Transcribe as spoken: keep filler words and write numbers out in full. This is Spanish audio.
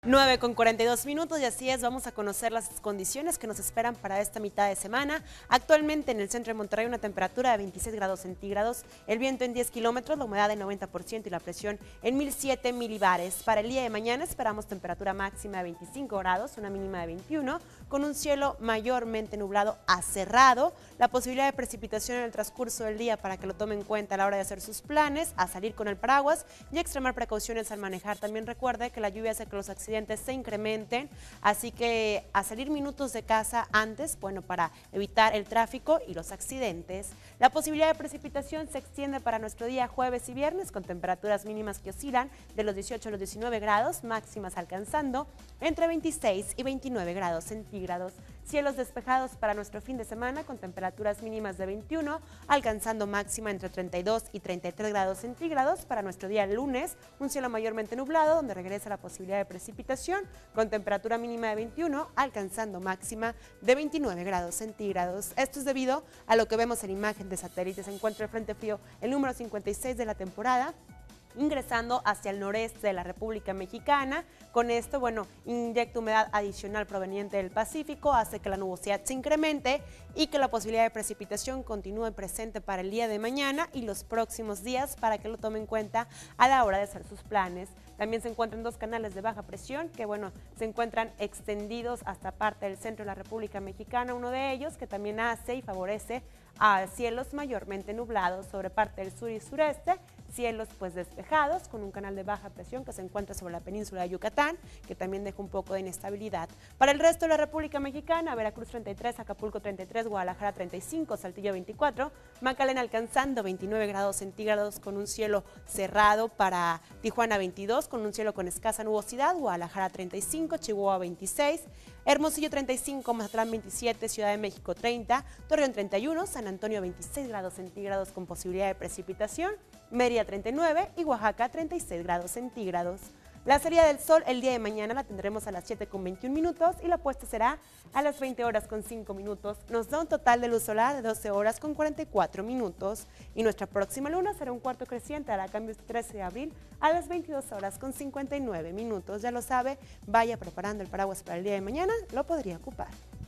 nueve con cuarenta y dos minutos y así es, vamos a conocer las condiciones que nos esperan para esta mitad de semana. Actualmente en el centro de Monterrey una temperatura de veintiséis grados centígrados, el viento en diez kilómetros, la humedad de noventa por ciento y la presión en mil siete milibares. Para el día de mañana esperamos temperatura máxima de veinticinco grados, una mínima de veintiuno, con un cielo mayormente nublado a cerrado, la posibilidad de precipitación en el transcurso del día para que lo tomen en cuenta a la hora de hacer sus planes, a salir con el paraguas y extremar precauciones al manejar. También recuerde que la lluvia hace que los accidentes se incrementen, así que a salir minutos de casa antes, bueno, para evitar el tráfico y los accidentes. La posibilidad de precipitación se extiende para nuestro día jueves y viernes con temperaturas mínimas que oscilan de los dieciocho a los diecinueve grados, máximas alcanzando entre veintiséis y veintinueve grados centígrados. Cielos despejados para nuestro fin de semana con temperaturas mínimas de veintiuno, alcanzando máxima entre treinta y dos y treinta y tres grados centígrados. Para nuestro día lunes, un cielo mayormente nublado donde regresa la posibilidad de precipitación con temperatura mínima de veintiuno, alcanzando máxima de veintinueve grados centígrados. Esto es debido a lo que vemos en imagen de satélite. Se encuentra el frente frío, el número cincuenta y seis de la temporada, ingresando hacia el noreste de la República Mexicana. Con esto, bueno, inyecta humedad adicional proveniente del Pacífico, hace que la nubosidad se incremente y que la posibilidad de precipitación continúe presente para el día de mañana y los próximos días para que lo tomen en cuenta a la hora de hacer sus planes. También se encuentran dos canales de baja presión que, bueno, se encuentran extendidos hasta parte del centro de la República Mexicana, uno de ellos que también hace y favorece a cielos mayormente nublados sobre parte del sur y sureste, cielos pues despejados con un canal de baja presión que se encuentra sobre la península de Yucatán, que también deja un poco de inestabilidad. Para el resto de la República Mexicana, Veracruz treinta y tres, Acapulco treinta y tres, Guadalajara treinta y cinco, Saltillo veinticuatro, Magdalena alcanzando veintinueve grados centígrados con un cielo cerrado, para Tijuana veintidós con un cielo con escasa nubosidad, Guadalajara treinta y cinco, Chihuahua veintiséis, Hermosillo treinta y cinco, Mazatlán veintisiete, Ciudad de México treinta, Torreón treinta y uno, San Antonio veintiséis grados centígrados con posibilidad de precipitación, Mérida treinta y nueve y Oaxaca treinta y seis grados centígrados. La salida del sol el día de mañana la tendremos a las siete con veintiún minutos y la puesta será a las veinte horas con cinco minutos. Nos da un total de luz solar de doce horas con cuarenta y cuatro minutos. Y nuestra próxima luna será un cuarto creciente, hará cambio el trece de abril a las veintidós horas con cincuenta y nueve minutos. Ya lo sabe, vaya preparando el paraguas para el día de mañana, lo podría ocupar.